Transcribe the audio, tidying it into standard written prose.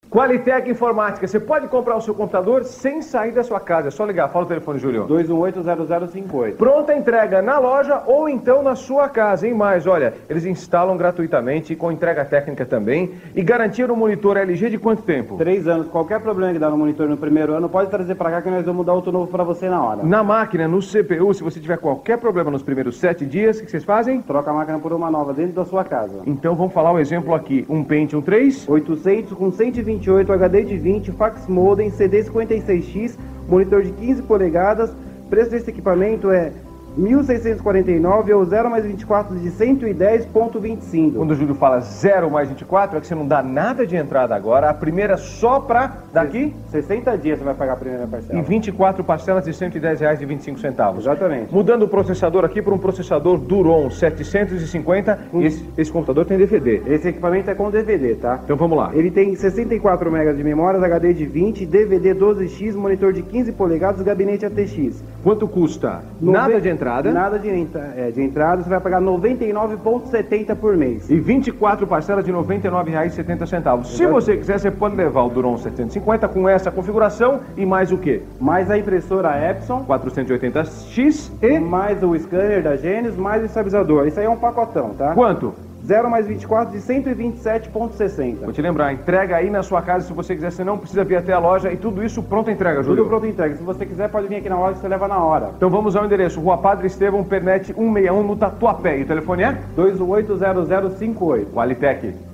Qualitec Informática, você pode comprar o seu computador sem sair da sua casa. É só ligar, fala o telefone, Júlio. 218-0058. Pronta entrega na loja ou então na sua casa, hein? Mais, olha, eles instalam gratuitamente, com entrega técnica também, e garantiram um monitor LG de quanto tempo? 3 anos. Qualquer problema que dá no monitor no primeiro ano, pode trazer pra cá que nós vamos dar outro novo pra você na hora. Na máquina, no CPU, se você tiver qualquer problema nos primeiros 7 dias, o que vocês fazem? Troca a máquina por uma nova dentro da sua casa. Então vamos falar um exemplo aqui, um Pentium 3... 800 com 128, HD de 20, fax modem, CD 56X, monitor de 15 polegadas. Preço desse equipamento é R$ 1.649 ou 0 mais 24 de 110,25. Quando o Júlio fala 0 mais 24, é que você não dá nada de entrada agora. A primeira só pra daqui? 60 dias você vai pagar a primeira parcela. E 24 parcelas de R$ 110,25. Exatamente. Mudando o processador aqui para um processador Duron 750. Esse computador tem DVD. Esse equipamento é com DVD, tá? Então vamos lá. Ele tem 64 MB de memória, HD de 20, DVD 12X, monitor de 15 polegadas, gabinete ATX. Quanto custa? Nada de entrada. Nada de entrada, você vai pagar R$ 99,70 por mês. E 24 parcelas de R$ 99,70. Se você quiser, você pode levar o Duron 750 com essa configuração e mais o quê? Mais a impressora Epson 480X e... mais o scanner da Genius, mais o estabilizador. Isso aí é um pacotão, tá? Quanto? 0 mais 24 de 127,60. Vou te lembrar, entrega aí na sua casa se você quiser, você não precisa vir até a loja e tudo isso pronta entrega, Júlio. Tudo pronto entrega. Se você quiser, pode vir aqui na loja que você leva na hora. Então vamos ao endereço, Rua Padre Estevão, Pernet 161, no Tatuapé. E o telefone é? 218-0058. Qualitec.